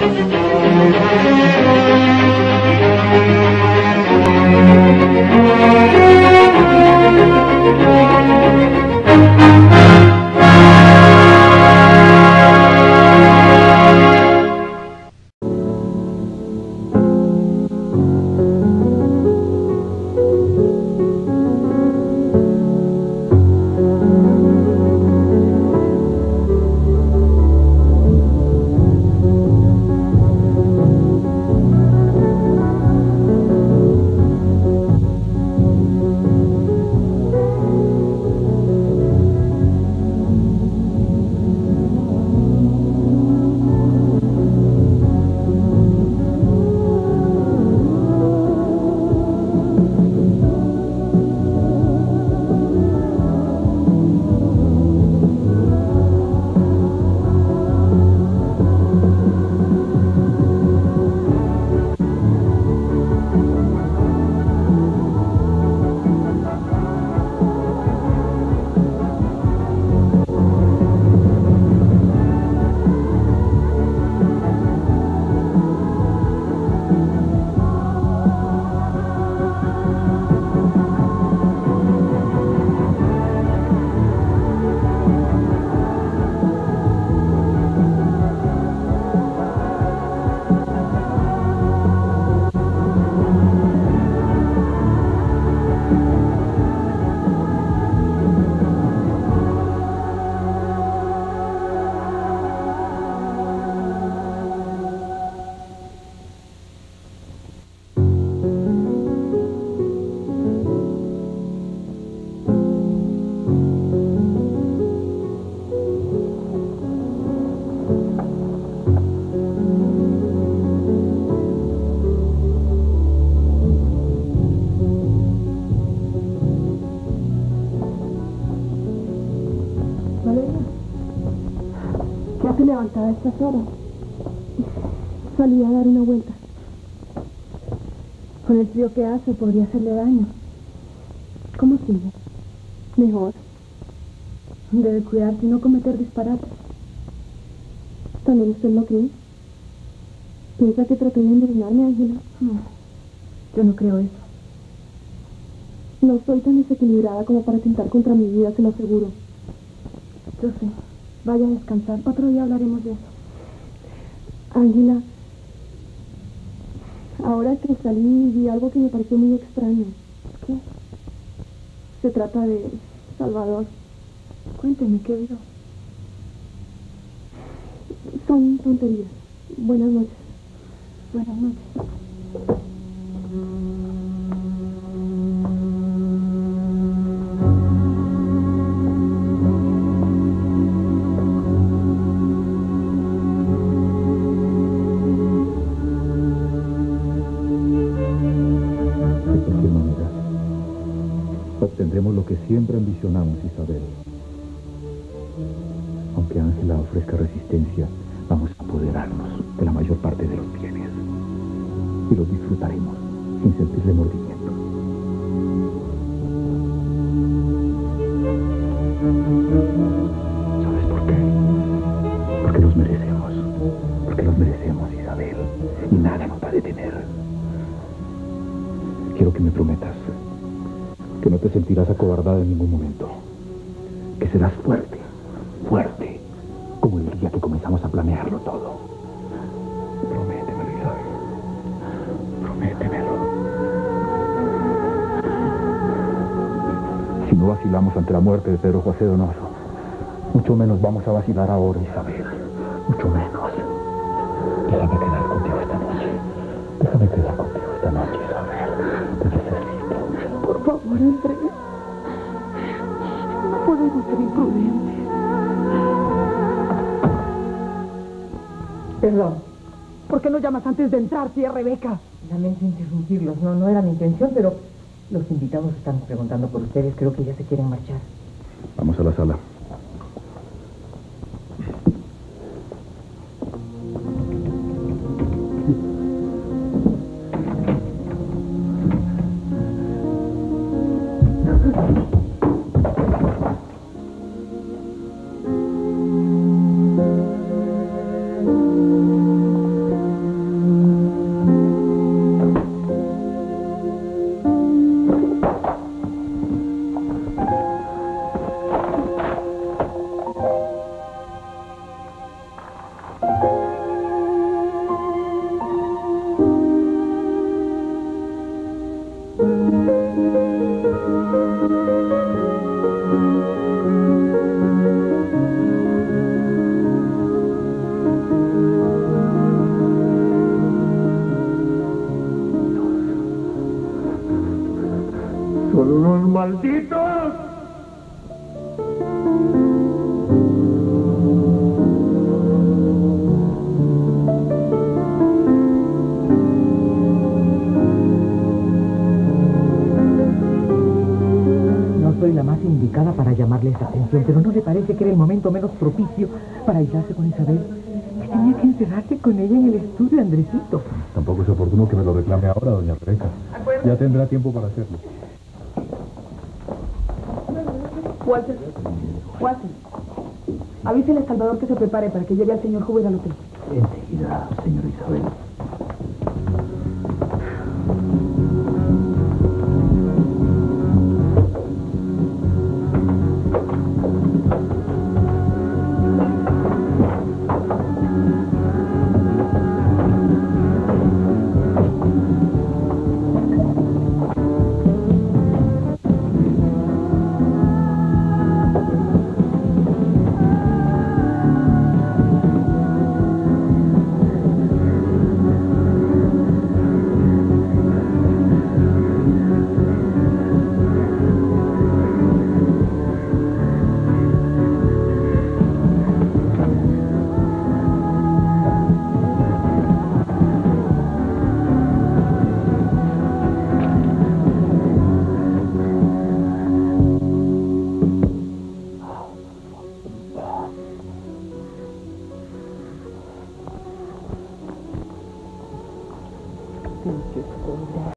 Levantada a estas horas. Salí a dar una vuelta. Con el frío que hace podría hacerle daño. ¿Cómo sigue? Mejor. Debe cuidarse y no cometer disparates. ¿También usted lo cree? ¿Piensa que traté de envenenarme, Ángela? No, yo no creo eso. No soy tan desequilibrada como para atentar contra mi vida, se lo aseguro. Yo sé. Vaya a descansar. Otro día hablaremos de eso. Ángela, ahora que salí vi algo que me pareció muy extraño. ¿Qué? Se trata de Salvador. Cuénteme, ¿qué vio? Son tonterías. Buenas noches. Buenas noches. Obtendremos lo que siempre ambicionamos, Isabel. Aunque Ángela ofrezca resistencia, vamos a apoderarnos de la mayor parte de los bienes. Y los disfrutaremos sin sentir remordimiento. ¿Sabes por qué? Porque los merecemos. Porque los merecemos, Isabel. Y nada nos va a detener. Quiero que me prometas que no te sentirás acobardada en ningún momento. Que serás fuerte, fuerte, como el día que comenzamos a planearlo todo. Prométemelo, Isabel. Prométemelo. Si no vacilamos ante la muerte de Pedro José Donoso, mucho menos vamos a vacilar ahora, Isabel. Mucho menos. Déjame quedar contigo esta noche. Déjame quedar contigo esta noche, Isabel. Te necesito. Por favor, Andrés. No podemos ser imprudentes. Perdón. ¿Por qué no llamas antes de entrar, tía Rebeca? Lamento interrumpirlos. No era mi intención, pero los invitados están preguntando por ustedes. Creo que ya se quieren marchar. Vamos a la sala. ¡Son unos malditos! No soy la más indicada para llamarle esa atención, pero ¿no le parece que era el momento menos propicio para aislarse con Isabel? Que tenía que encerrarse con ella en el estudio, Andresito. Tampoco es oportuno que me lo reclame ahora, doña Rebeca. Ya tendrá tiempo para hacerlo. Walter, avísele a Salvador que se prepare para que lleve al señor Huber al hotel. Enseguida, señora Isabel.